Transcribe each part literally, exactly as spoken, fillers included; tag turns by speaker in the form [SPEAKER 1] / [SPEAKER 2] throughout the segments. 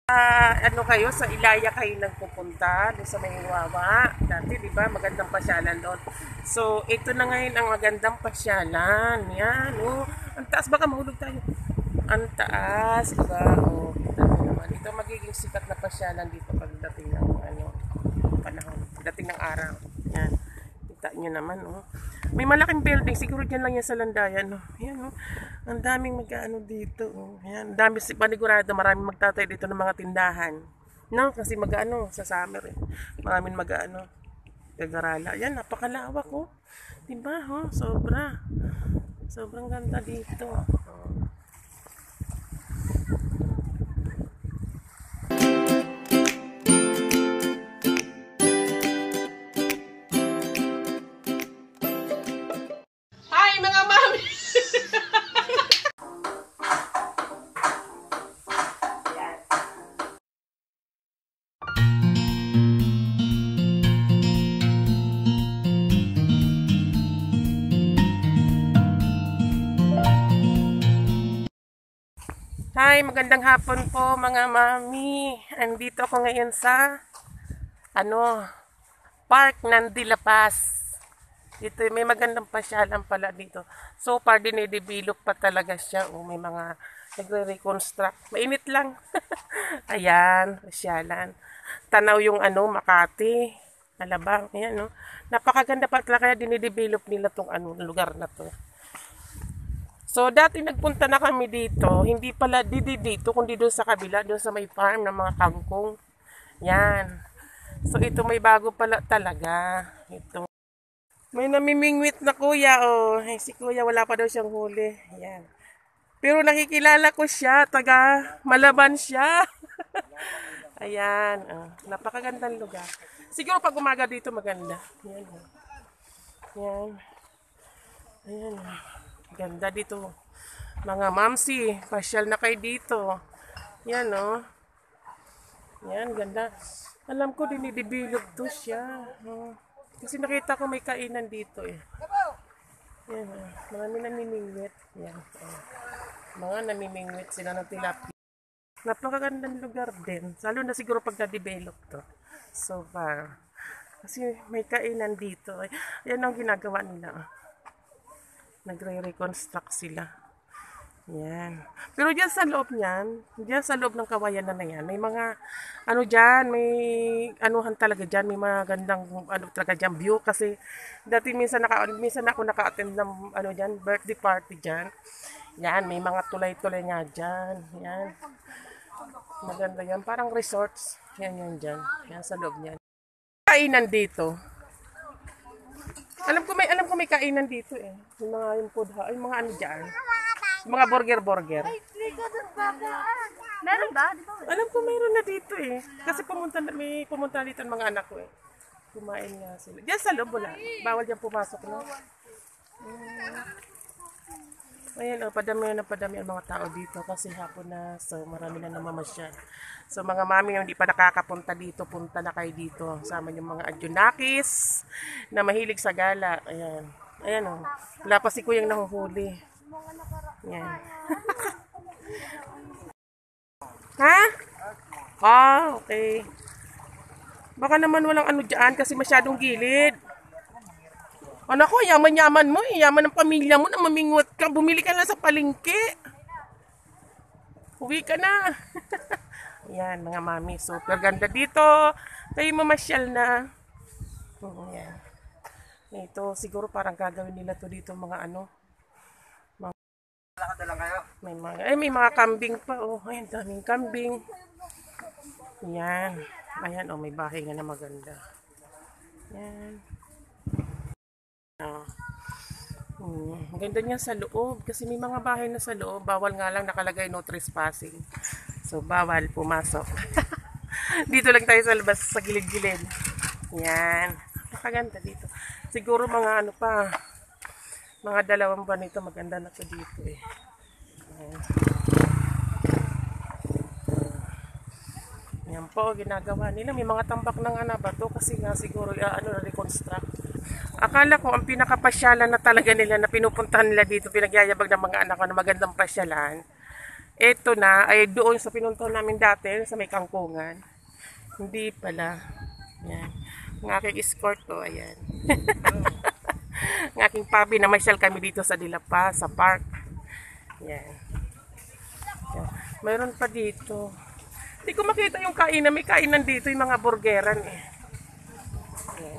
[SPEAKER 1] Uh, ano kayo, sa Ilaya kayo nagpupunta, doon sa may Wawa. Dati, di ba, magandang pasyalan doon. So, ito na ngayon ang magandang pasyalan. Yan, oh. Ang taas, baka mahulog tayo. Ang taas, di ba? Oh, kita nyo naman. Ito magiging sikat na pasyalan dito pagdating ng ano, panahon. Pagdating ng araw. Yan. Kita nyo naman, oh. May malaking building, siguro dyan lang yan sa Landayan, oh. Yan, oh. Ang daming mag-ano dito, oh. Yan, ang dami, panigurado, maraming magtatay dito ng mga tindahan. No, kasi mag-ano, sa summer, eh. Maraming mag-ano, gagarala. Yan, napakalawak, oh. Diba, oh, sobra. Sobrang ganda dito, oh. Hi, magandang hapon po mga mami. Andito ako ngayon sa ano, Park ng Dilapas. Dito may magandang pasyalan pala dito. So far dinidevelop pa talaga siya. Oh, may mga nagre-reconstruct. Mainit lang. Ayan, pasyalan. Tanaw yung ano, Makati, Alabang. Ayan, no. Napakaganda pa talaga, kaya dinidevelop nila tong ano, lugar na to. So, dati nagpunta na kami dito, hindi pala didi dito, kundi doon sa kabila, doon sa may farm ng mga kangkong. Yan. So, ito may bago pala talaga. Ito. May namimingwit na kuya, oh. Ay, si kuya, wala pa daw siyang huli. Yan. Pero nakikilala ko siya, taga Malaban siya. Ayan. Oh. Napakagandang lugar. Siguro pag umaga dito maganda. Yan. Oh. Yan. Ayan. Ganda dito. Mga mamsi, pasyal na kayo dito. Yan, oh. Yan, ganda. Alam ko, dinidevelop to siya. Oh. Kasi nakita ko may kainan dito, eh. Yan, oh. Marami namimingwit. Yan, oh. Mga namimingwit sila ng tilapia. Napakagandang lugar din. Lalo na siguro pag na-develop to. So far. Kasi may kainan dito. Yan ang ginagawa nila, oh. Nagre-reconstruct sila. Yan. Pero diyan sa loob niyan, diyan sa loob ng kawayan na na yan, may mga, ano diyan, may anuhan talaga diyan, may mga gandang, ano talaga diyan, view. Kasi, dati minsan, naka, minsan ako naka-attend ng, ano diyan, birthday party diyan. Yan, may mga tulay-tulay nga diyan. Yan. Maganda yan. Parang resorts. Yan, yan diyan. Yan sa loob niyan. Kainan dito. Alam ko may alam ko may kainan dito eh. Yung mga yung food ha, yung mga ano diyan. Mga burger burger.
[SPEAKER 2] Meron ba? Di ba?
[SPEAKER 1] Alam ko mayroon na dito eh. Kasi pumunta na may pumunta dito ng mga anak ko eh. Kumain nga sila. Diyan sa loob wala. Bawal diyan pumasok no. Hmm. Ayan, oh, padami na padami ang mga tao dito kasi hapon na, so marami na namamasyal. So mga mami yung hindi pa nakakapunta dito, punta na kayo dito. Sama yung mga adjunakis na mahilig sa gala. Ayan, ayan oh. Wala pa si kuyang nahuhuli. Ayan. Ha? Ah, okay. Baka naman walang ano dyan kasi masyadong gilid. Anak ko, yaman-yaman mo, yaman ng pamilya mo na mamingwit ka. Bumili ka lang sa palengke. Uwi ka na. Yan, mga mami. Super ganda dito. Tayo mamasyal na. Yan. Ito, siguro parang gagawin nila to dito mga ano. Mga, may mga, ay, may mga kambing pa. Oh, ayan, daming kambing. Yan. Ayan, oh, may bahay nga na maganda. Yan. Oh. Hmm. Ang ganda niya sa loob kasi may mga bahay na sa loob, bawal nga lang nakalagay no trespassing, so bawal pumasok. Dito lang tayo sa labas sa gilid-gilid. Yan, napakaganda dito. Siguro mga ano pa, mga dalawang buwan ito maganda na to dito eh. Yan. Yan po ginagawa nila, may mga tambak na nga na ba to kasi nga siguro uh, ano reconstruct. Akala ko ang pinakapasyalan na talaga nila na pinupuntahan nila dito, pinagyayabag ng mga anak ko na magandang pasyalan. Ito na, ay doon sa pinuntahan namin dati, sa may kangkungan. Hindi pala. Yan. Ang aking escort ko, ayan. Ang aking papi na may sel kami dito sa Dilapa, sa park. Yan. Yan. Mayroon pa dito. Hindi ko makita yung kainan. May kainan dito, yung mga burgeran eh. Yan.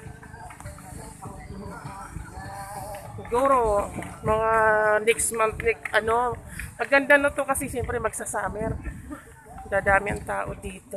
[SPEAKER 1] Siguro, mga next month, next, ano, maganda na to kasi siyempre magsa-summer. Dadami ang tao dito.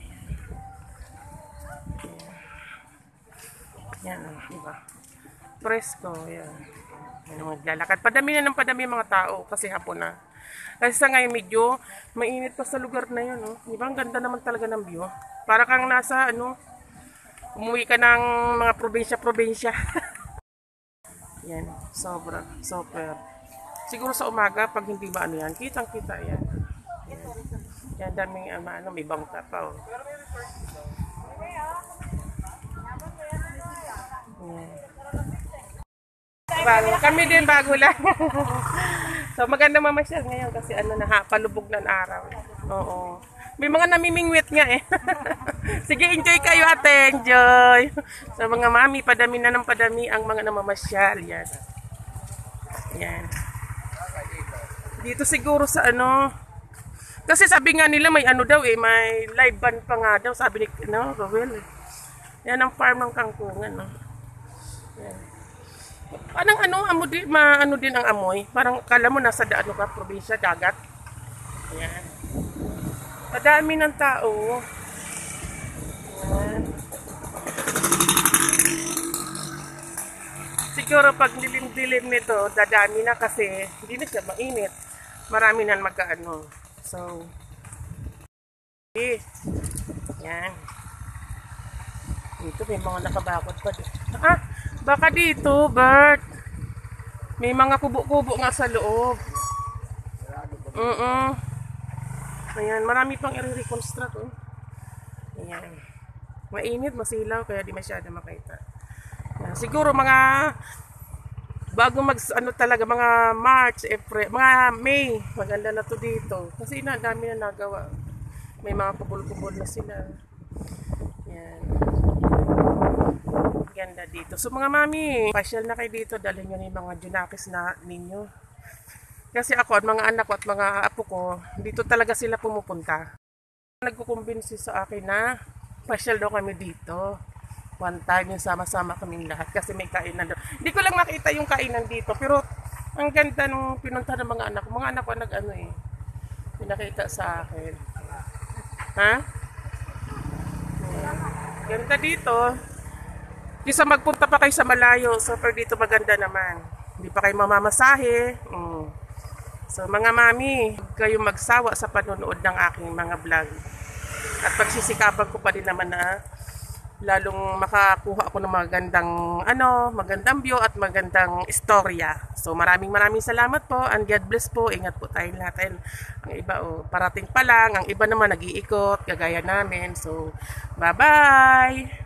[SPEAKER 1] Yan, diba? Presko, yan. Yan ang maglalakad. Padami na ng padami mga tao kasi hapon na. Kasi sa ngayon medyo mainit pa sa lugar na yun. Oh. Diba? Ang ganda naman talaga ng view. Para kang nasa, ano, umuwi ka ng mga probinsya-probinsya. Yan, sobra, super. Siguro sa umaga, pag hindi ba ano yan, kitang-kita yan. Yan, yan daming, um, ano, may bangka pa, oh. Yan. Bago. Kami din, bago lang. So, maganda mamasyal ngayon kasi ano na, ha, palubog ng araw. Oo. May mga namimingwit nga eh. Sige, enjoy kayo ate, enjoy. Sa mga mami, padami na ng padami ang mga namamasyal. Yan. Yan. Dito siguro sa ano, kasi sabi nga nila may ano daw eh, may live band pa nga daw, sabi ni, no, Rowell. Yan ang farm ng kangkungan, no. Yan. Parang ano, amo din, maano din ang amoy. Parang kala mo nasa ano ka, probinsya, dagat. Yan. Madami ng tao. Yan. Siguro pag dilim-dilim nito, dadami na kasi hindi na siya mainit. Marami na magkaano. So, eh, yan. Dito may mga nakabakot pa dito. Ah, baka dito, Bert. May mga kubo-kubo nga sa loob. Mm-mm. Ayan, marami pang i-reconstruct. Oh. Ayan. Mainit, masilaw, kaya di masyado makita. Ayan. Siguro mga bago mag, ano talaga, mga March, April, mga May, maganda na to dito. Kasi na, dami na nagawa. May mga kubol-kubol na sila. Ayan. Ganda dito. So mga mami, pasyal na kayo dito, dalhin nyo na yung mga junakis na ninyo. Kasi ako at mga anak ko at mga apo ko, dito talaga sila pumupunta. Nagkukumbinsi sa akin na pasyal daw kami dito. One time yung sama-sama kaming lahat kasi may kainan daw. Hindi ko lang nakita yung kainan dito, pero ang ganda nung pinunta ng mga anak ko. Mga anak ko nag-ano eh, pinakita sa akin. Ha? Ganda dito. Kisa magpunta pa kayo sa malayo, so per dito maganda naman. Hindi pa kayo mamamasahe. Mm. So mga mami, huwag kayong magsawa sa panonood ng aking mga vlog. At pagsisikapan ko pa din naman na lalong makakuha ako ng magandang ano, magandang view at magandang istorya. So maraming maraming salamat po and God bless po. Ingat po tayong lahat. Ang iba oh, parating pa lang, ang iba naman nag-iikot kagaya namin. So bye-bye.